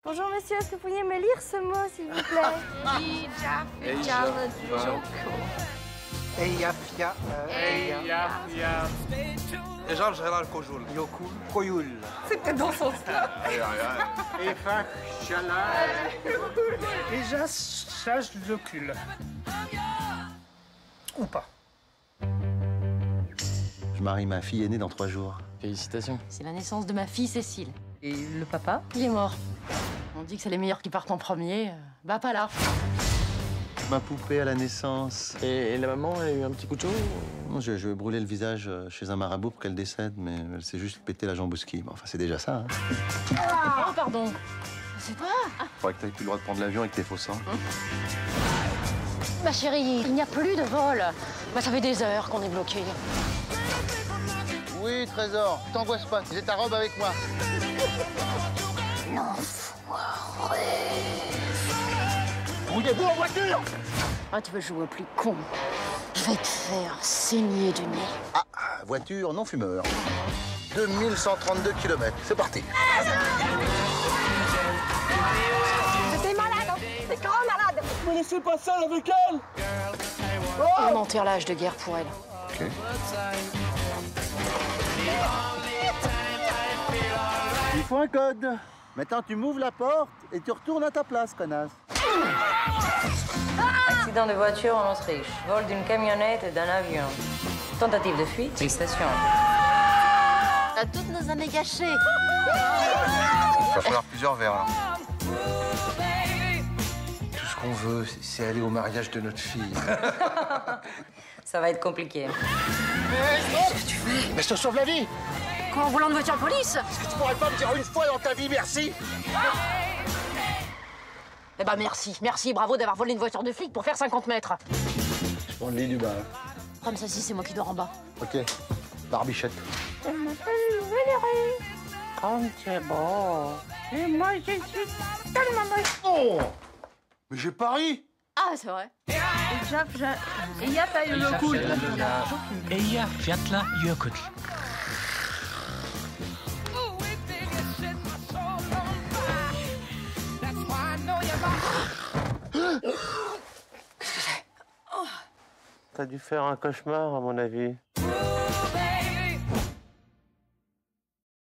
Bonjour monsieur, est-ce que vous pourriez me lire ce mot s'il vous plaît? Eyjafja. Ejam Jalal Kojoul. Yokul. Koyul. C'est peut-être dans ce sens-là. Efa Shala. Déjà, sage l'ocule. Ou pas. Je marie ma fille aînée dans 3 jours. Félicitations. C'est la naissance de ma fille Cécile. Et le papa? Il est mort. On dit que c'est les meilleurs qui partent en premier. Bah pas là. Ma poupée à la naissance. Et la maman, elle a eu un petit coup de chaud? Non, je vais brûler le visage chez un marabout pour qu'elle décède, mais elle s'est juste pété la jambe au ski. Bon, enfin, c'est déjà ça. Hein. Oh, pardon. C'est toi? Faudrait que t'aies plus le droit de prendre l'avion avec tes faux seins. Ma chérie, il n'y a plus de vol. Bah, ça fait des heures qu'on est bloqué. Oui, Trésor, t'angoisse pas, j'ai ta robe avec moi. Rouillez-vous en voiture! Ah, tu veux jouer au plus con? Je vais te faire saigner du nez. Ah, voiture non fumeur. 2132 km, c'est parti. T'es malade, hein? T'es grand malade. Me laissez pas seule avec elle! On enterre l'âge de guerre pour elle. Ok. Il faut un code. Maintenant, tu m'ouvres la porte et tu retournes à ta place, connasse. Accident de voiture en Autriche. Vol d'une camionnette et d'un avion. Tentative de fuite. Félicitations. On a toutes nos années gâchées. Il va falloir plusieurs verres, là. Tout ce qu'on veut, c'est aller au mariage de notre fille. Ça va être compliqué. Mais je te sauve la vie. Quoi, en volant de voiture de police? Est-ce que tu pourrais pas me dire une fois dans ta vie merci? Eh ben merci, merci, bravo d'avoir volé une voiture de flic pour faire 50 mètres. Je prends le lit du bas. Comme ça, si c'est moi qui dors en bas. Ok. Barbichette. Je m'appelle Valérie. Comme c'est beau. Et moi, je suis tellement moche. Oh! Mais j'ai pari! Ah, c'est vrai. Eyjafjallajökull. T'as dû faire un cauchemar, à mon avis.